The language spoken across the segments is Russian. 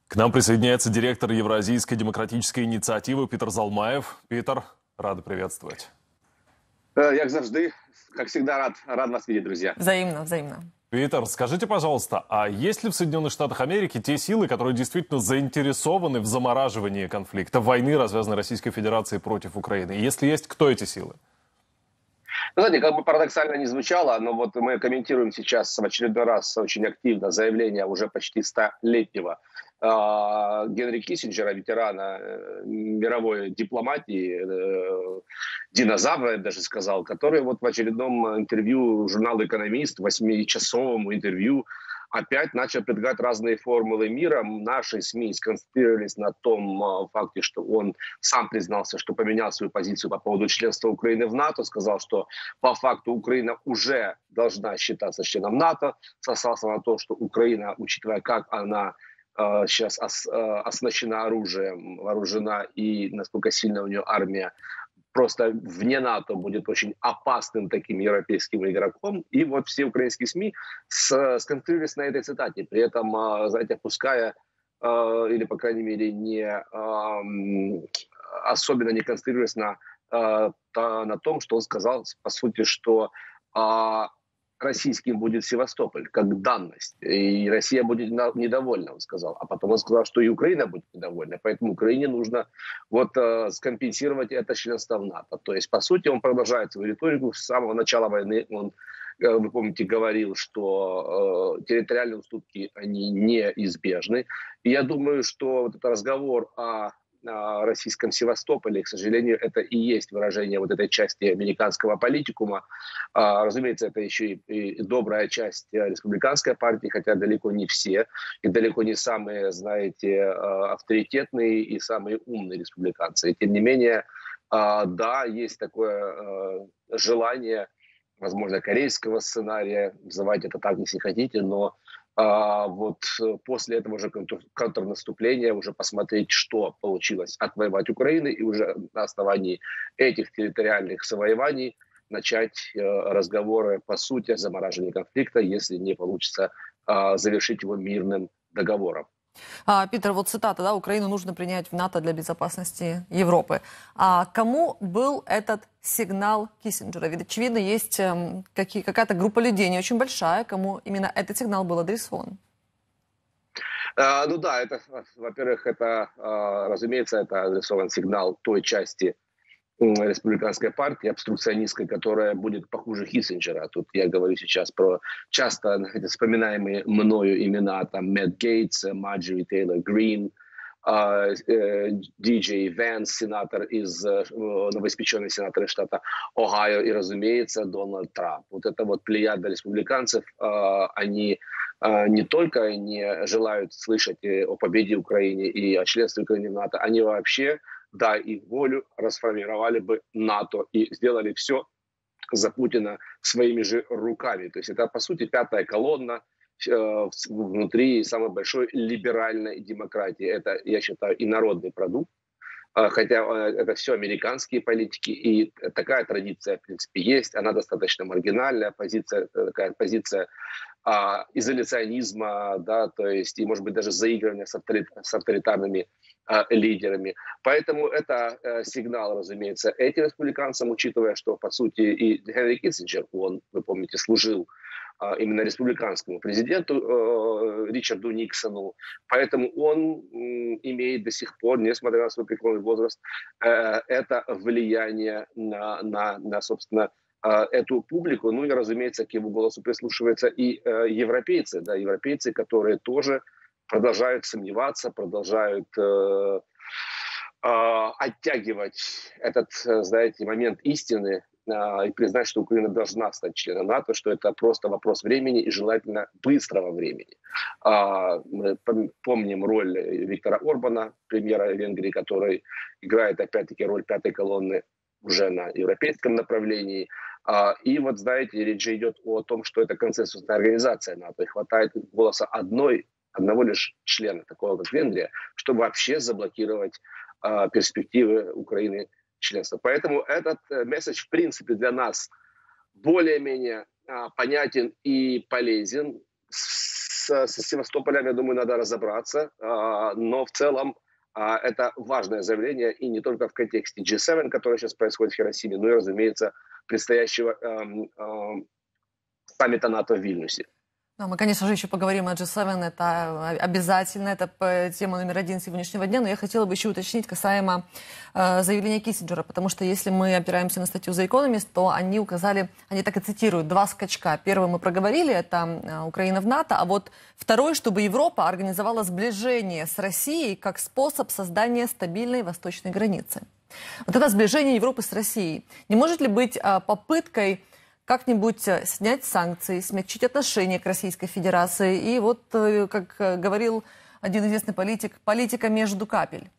К нам присоединяется директор Евразийской демократической инициативы Питер Залмаев. Питер, рады приветствовать. Как всегда, рад вас видеть, друзья. Взаимно, взаимно. Питер, скажите, пожалуйста, а есть ли в Соединенных Штатах Америки те силы, которые действительно заинтересованы в замораживании конфликта, войны, развязанной Российской Федерацией против Украины? И если есть, кто эти силы? Знаете, как бы парадоксально не звучало, но вот мы комментируем сейчас в очередной раз очень активно заявление уже почти 100-летнего Генри Киссинджера, ветерана мировой дипломатии, динозавра, я бы даже сказал, который вот в очередном интервью журналу «Экономист», 8-часовому интервью, опять начал предлагать разные формулы мира. Наши СМИ сконцентрировались на том факте, что он сам признался, что поменял свою позицию по поводу членства Украины в НАТО, сказал, что по факту Украина уже должна считаться членом НАТО, сослался на то, что Украина, учитывая, как она сейчас оснащена оружием, вооружена и насколько сильна у нее армия, просто вне НАТО будет очень опасным таким европейским игроком. И вот все украинские СМИ сконцентрировались на этой цитате, при этом, знаете, опуская или, по крайней мере, особенно не концентрируясь на том, что он сказал, по сути, что российским будет Севастополь, как данность. И Россия будет недовольна, он сказал. А потом он сказал, что и Украина будет недовольна. Поэтому Украине нужно скомпенсировать это членство в НАТО. То есть, по сути, он продолжает свою риторику. С самого начала войны он, вы помните, говорил, что территориальные уступки, они неизбежны. И я думаю, что вот этот разговор о российском Севастополе, к сожалению, это и есть выражение вот этой части американского политикума. Разумеется, это еще и добрая часть республиканской партии, хотя далеко не все, и далеко не самые, знаете, авторитетные и самые умные республиканцы. И тем не менее, да, есть такое желание, возможно, корейского сценария, называйте это так, если хотите, но вот после этого же контрнаступления уже посмотреть, что получилось отвоевать Украины, и уже на основании этих территориальных завоеваний начать разговоры по сути о замораживании конфликта, если не получится завершить его мирным договором. Питер, вот цитата, да, Украину нужно принять в НАТО для безопасности Европы. А кому был этот сигнал Киссинджера? Ведь, очевидно, есть какая-то группа людей, не очень большая, кому именно этот сигнал был адресован. Ну да, это, во-первых, разумеется, это адресован сигнал той части республиканской партии, обструкционистской, которая будет похуже Киссинджера. Тут я говорю сейчас про часто вспоминаемые мною имена, там, Мэтт Гейтс, Марджори Тейлор Грин, Ди-Джей Венс, сенатор новоиспеченный сенатор из штата Огайо, и, разумеется, Дональд Трамп. Вот это вот плеяда республиканцев, они не только не желают слышать о победе Украины и о членстве Украины в НАТО, они вообще, дай их волю, расформировали бы НАТО и сделали все за Путина своими же руками. То есть это, по сути, пятая колонна внутри самой большой либеральной демократии. Это, я считаю, и народный продукт. Хотя это все американские политики, и такая традиция, в принципе, есть. Она достаточно маргинальная, такая позиция изоляционизма, да, то есть, и, может быть, даже заигрывания с авторитарными лидерами. Поэтому это сигнал, разумеется, этим республиканцам, учитывая, что, по сути, и Генри Киссинджер, он, вы помните, служил именно республиканскому президенту Ричарду Никсону. Поэтому он имеет до сих пор, несмотря на свой преклонный возраст, это влияние на собственно, эту публику. Ну и, разумеется, к его голосу прислушиваются и европейцы, да, европейцы, которые тоже продолжают сомневаться, продолжают оттягивать этот, знаете, момент истины и признать, что Украина должна стать членом НАТО, что это просто вопрос времени и желательно быстрого времени. Мы помним роль Виктора Орбана, премьера Венгрии, который играет опять-таки роль пятой колонны уже на европейском направлении. И вот, знаете, речь же идет о том, что это консенсусная организация НАТО, и хватает голоса одного лишь члена, такого как Венгрия, чтобы вообще заблокировать перспективы Украины членства. Поэтому этот месседж, в принципе, для нас более-менее понятен и полезен. с Севастополем, я думаю, надо разобраться, но в целом это важное заявление, и не только в контексте G7, который сейчас происходит в Хиросиме, но и, разумеется, предстоящего саммита НАТО в Вильнюсе. Ну, мы, конечно же, еще поговорим о G7, это обязательно, это тема номер один сегодняшнего дня, но я хотела бы еще уточнить касаемо заявления Киссинджера, потому что если мы опираемся на статью The Economist, то они указали, они так и цитируют, два скачка. Первый мы проговорили, это Украина в НАТО, а вот второй, чтобы Европа организовала сближение с Россией как способ создания стабильной восточной границы. Вот это сближение Европы с Россией не может ли быть попыткой как-нибудь снять санкции, смягчить отношение к Российской Федерации? И вот, как говорил один известный политик, политика между капель.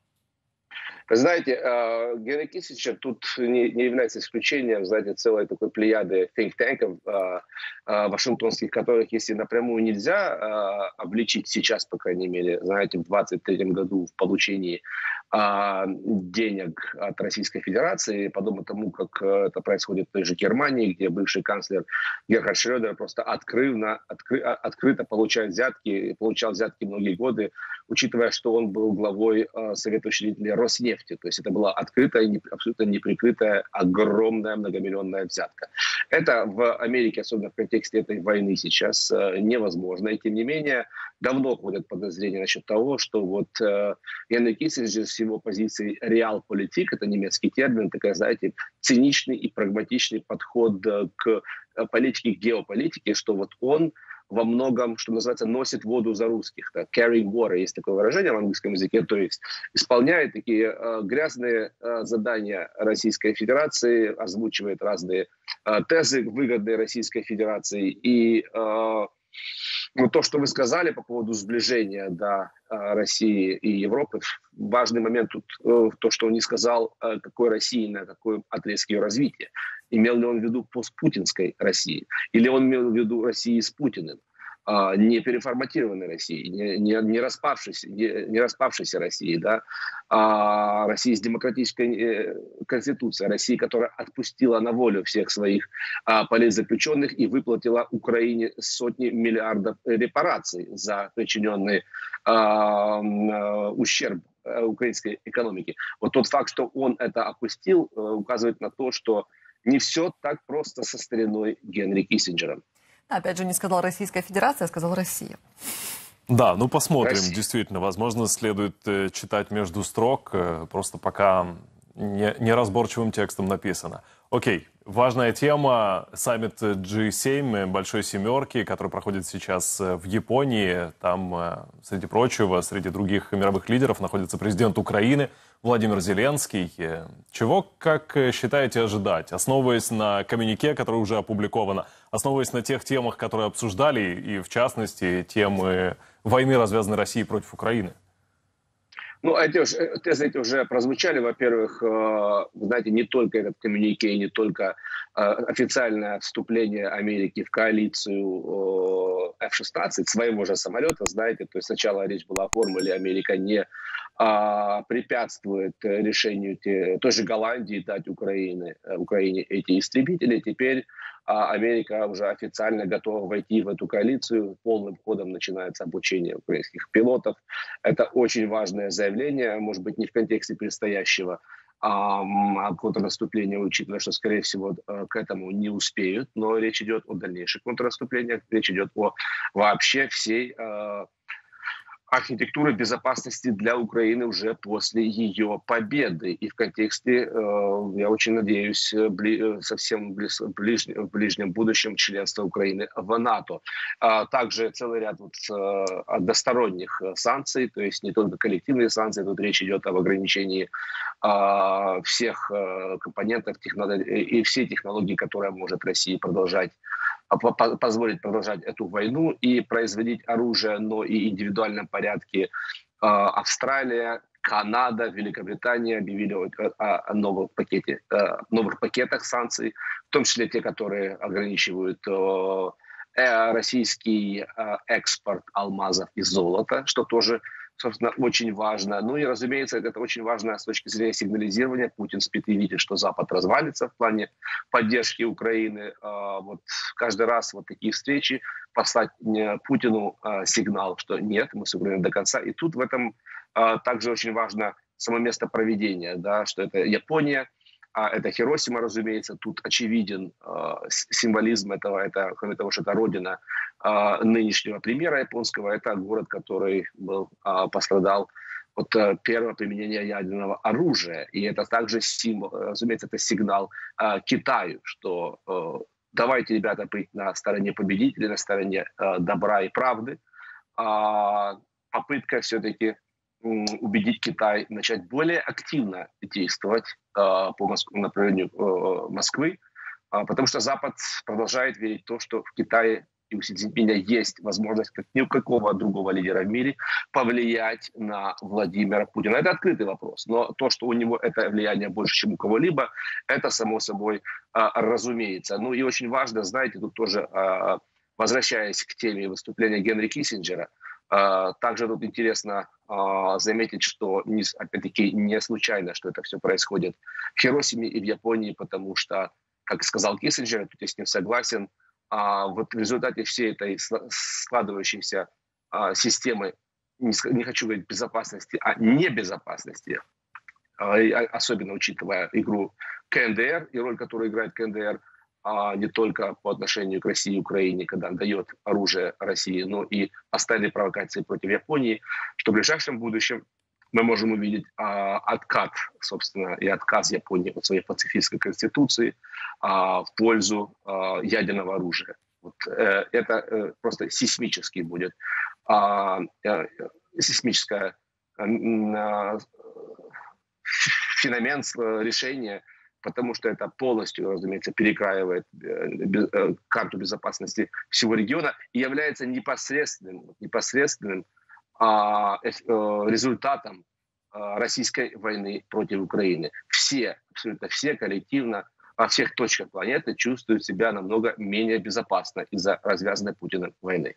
Вы знаете, Генри Киссинджер тут не является исключением, знаете, целой такой плеяды think-танков вашингтонских, которых, если напрямую нельзя обличить сейчас, по крайней мере, знаете, в 2023 году в получении денег от Российской Федерации, подобно тому, как это происходит в той же Германии, где бывший канцлер Герхард Шредер просто открыто получал взятки многие годы, учитывая, что он был главой Совета учредителей Роснефти. То есть это была открытая, абсолютно неприкрытая, огромная многомиллионная взятка. Это в Америке, особенно в контексте этой войны сейчас, невозможно. И тем не менее, давно ходят подозрения насчет того, что вот Генри Киссинджер с его позиции реал-политик, это немецкий термин, такой, знаете, циничный и прагматичный подход к политике, к геополитике, что вот он во многом, что называется, носит воду за русских. Так, carrying water, есть такое выражение в английском языке, то есть исполняет такие грязные задания Российской Федерации, озвучивает разные тезы, выгодные Российской Федерации. И то, что вы сказали по поводу сближения России и Европы, важный момент тут то, что он не сказал, какой России, на какой отрезке ее развития. Имел ли он в виду постпутинской России? Или он имел в виду России с Путиным? Не переформатированной России, не распавшейся России, да? России с демократической конституцией, России, которая отпустила на волю всех своих политзаключенных и выплатила Украине сотни миллиардов репараций за причиненный ущерб украинской экономике. Вот тот факт, что он это опустил, указывает на то, что не все так просто со стариной Генри Киссинджером. Опять же, не сказал Российская Федерация, а сказал Россия. Да, ну посмотрим, Россия. действительно. Возможно, следует читать между строк, просто пока неразборчивым текстом написано. Окей, важная тема. Саммит G7, Большой Семерки, который проходит сейчас в Японии. Там, среди прочего, среди других мировых лидеров находится президент Украины Владимир Зеленский. Чего, как считаете, ожидать? Основываясь на коммюнике, которое уже опубликовано, основываясь на тех темах, которые обсуждали, и в частности, темы войны, развязанной Россией против Украины? Ну, тезы эти уже прозвучали. Во-первых, знаете, не только этот коммюнике, не только официальное вступление Америки в коалицию F-16, своего же самолета, знаете, то есть сначала речь была о формуле, Америка не препятствует решению той же Голландии дать Украине эти истребители. Теперь Америка уже официально готова войти в эту коалицию. Полным ходом начинается обучение украинских пилотов. Это очень важное заявление, может быть, не в контексте предстоящего контрнаступления, учитывая, что, скорее всего, к этому не успеют. Но речь идет о дальнейших контрнаступлениях, речь идет о вообще всей архитектуры безопасности для Украины уже после ее победы. И в контексте, я очень надеюсь, совсем в ближнем будущем членства Украины в НАТО. Также целый ряд односторонних санкций, то есть не только коллективные санкции, тут речь идет об ограничении всех компонентов и всей технологии, которая может России позволить продолжать эту войну и производить оружие, но и в индивидуальном порядке. Австралия, Канада, Великобритания объявили о новых пакетах санкций, в том числе те, которые ограничивают российский экспорт алмазов и золота, что тоже собственно, очень важно. Ну и, разумеется, это очень важно с точки зрения сигнализирования. Путин спит и видит, что Запад развалится в плане поддержки Украины. Вот каждый раз вот такие встречи послать Путину сигнал, что нет, мы с Украиной до конца. И тут в этом также очень важно само место проведения, да, что это Япония, это Хиросима, разумеется, тут очевиден символизм этого, это, кроме того, что это родина нынешнего премьера японского, это город, который пострадал от первого применения ядерного оружия. И это также символ, разумеется, это сигнал Китаю, что давайте, ребята, быть на стороне победителей, на стороне добра и правды. Попытка все-таки убедить Китай начать более активно действовать по направлению Москвы, потому что Запад продолжает верить в то, что в Китае и у Си Цзиньпиня есть возможность, как ни у какого другого лидера в мире, повлиять на Владимира Путина. Это открытый вопрос. Но то, что у него это влияние больше, чем у кого-либо, это само собой разумеется. Ну и очень важно, знаете, тут тоже, возвращаясь к теме выступления Генри Киссинджера, также тут интересно заметить, что, опять-таки, не случайно, что это все происходит в Хиросиме и в Японии, потому что, как сказал Киссинджер, тут я с ним согласен, вот в результате всей этой складывающейся системы, не хочу говорить безопасности, а небезопасности, особенно учитывая игру КНДР и роль, которую играет КНДР, не только по отношению к России и Украине, когда он дает оружие России, но и остальные провокации против Японии, что в ближайшем будущем мы можем увидеть откат, собственно, и отказ Японии от своей пацифистской конституции в пользу ядерного оружия. Вот, это просто сейсмический будет, сейсмическое феномен решения, потому что это полностью, разумеется, перекраивает карту безопасности всего региона и является непосредственным результатом российской войны против Украины. Все, абсолютно все коллективно во всех точках планеты чувствуют себя намного менее безопасно из-за развязанной Путиным войны.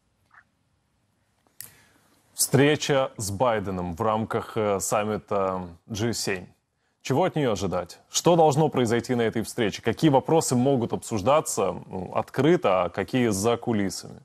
Встреча с Байденом в рамках саммита G7. Чего от нее ожидать? Что должно произойти на этой встрече? Какие вопросы могут обсуждаться открыто, а какие за кулисами?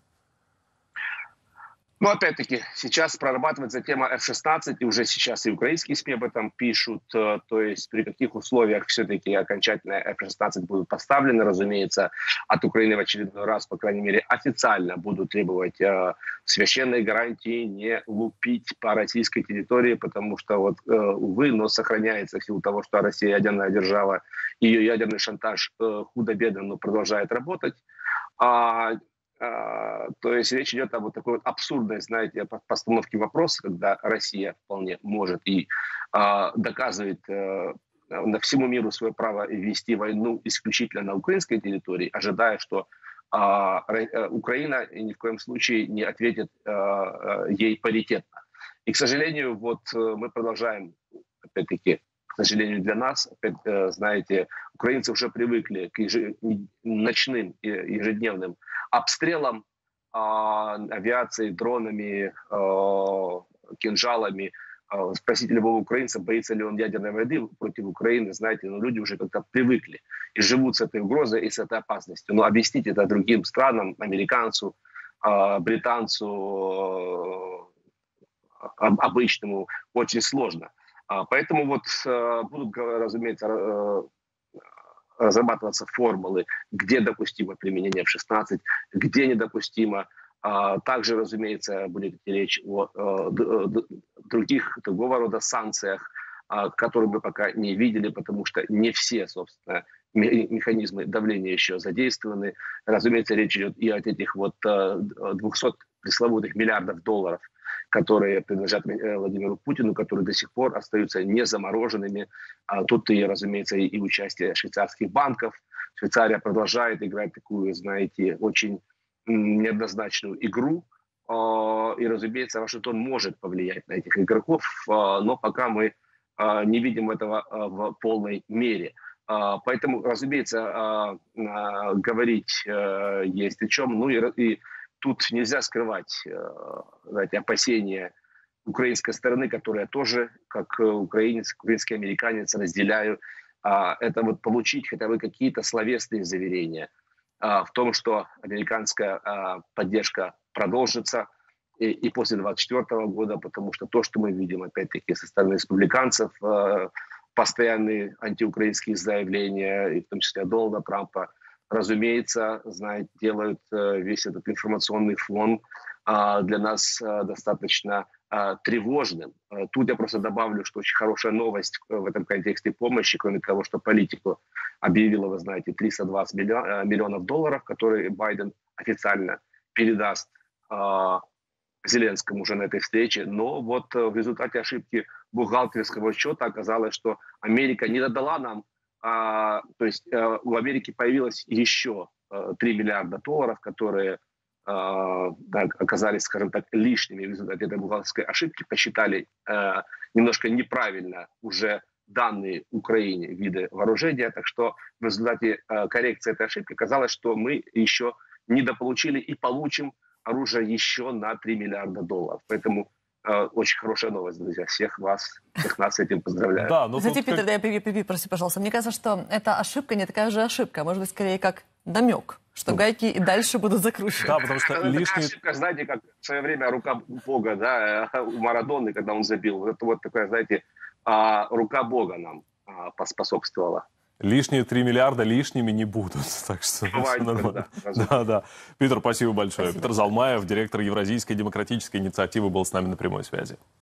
Ну, опять-таки, сейчас прорабатывается тема F-16, и уже сейчас и украинские СМИ об этом пишут. То есть при каких условиях все-таки окончательно F-16 будут поставлены, разумеется, от Украины в очередной раз, по крайней мере, официально будут требовать священной гарантии не лупить по российской территории, потому что, вот, увы, но сохраняется в силу того, что Россия ядерная держава, ее ядерный шантаж худо-бедно, но продолжает работать. То есть речь идет о вот такой вот абсурдной, знаете, постановке вопроса, когда Россия вполне может и доказывает на всему миру свое право вести войну исключительно на украинской территории, ожидая, что Украина ни в коем случае не ответит ей паритетно. И, к сожалению, вот мы продолжаем, опять-таки, к сожалению для нас, опять, знаете, украинцы уже привыкли к ночным и ежедневным обстрелам авиацией, дронами, кинжалами. Спросите любого украинца, боится ли он ядерной войны против Украины, знаете, но люди уже как-то привыкли и живут с этой угрозой и с этой опасностью. Но объяснить это другим странам, американцу, британцу, обычному, очень сложно. Поэтому вот будут, разумеется, разрабатываться формулы, где допустимо применение F-16, где недопустимо. Также, разумеется, будет идти речь о другого рода санкциях, которые мы пока не видели, потому что не все, собственно, механизмы давления еще задействованы. Разумеется, речь идет и о этих вот 200 пресловутых миллиардов долларов, которые принадлежат Владимиру Путину, которые до сих пор остаются не замороженными. Тут и, разумеется, и участие швейцарских банков. Швейцария продолжает играть такую, знаете, очень неоднозначную игру. И, разумеется, Вашингтон может повлиять на этих игроков, но пока мы не видим этого в полной мере. Поэтому, разумеется, говорить есть о чем. Ну и тут нельзя скрывать, знаете, опасения украинской стороны, которую я тоже, как украинец, украинский американец, разделяю, это вот получить хотя бы какие-то словесные заверения в том, что американская поддержка продолжится и после 2024 года, потому что то, что мы видим, опять-таки, со стороны республиканцев, постоянные антиукраинские заявления, и в том числе Дональда Трампа, разумеется, делают весь этот информационный фон для нас достаточно тревожным. Тут я просто добавлю, что очень хорошая новость в этом контексте помощи, кроме того, что политику объявила, вы знаете, 320 миллионов долларов, которые Байден официально передаст Зеленскому уже на этой встрече. Но вот в результате ошибки бухгалтерского счета оказалось, что Америка не додала нам, то есть у Америки появилось еще 3 миллиарда долларов, которые оказались, скажем так, лишними в результате этой бухгалтерской ошибки, посчитали немножко неправильно уже данные Украине виды вооружения. Так что в результате коррекции этой ошибки оказалось, что мы еще недополучили и получим оружие еще на 3 миллиарда долларов. Поэтому очень хорошая новость, друзья. Всех вас, всех нас с этим поздравляю. Да, но Кстати, тут Питер, да, я перебью, прости, пожалуйста. Мне кажется, что эта ошибка не такая же ошибка, а может быть, скорее как намек, что гайки и дальше будут закручены. Да, потому что Это лишний... такая ошибка, знаете, как в свое время рука Бога, да, у Марадоны, когда он забил. Это вот такая, знаете, рука Бога нам поспособствовала. Лишние 3 миллиарда лишними не будут, так что Бывает, все нормально. да. Да. Питер, спасибо большое. Спасибо. Питер Залмаев, директор Евразийской демократической инициативы, был с нами на прямой связи.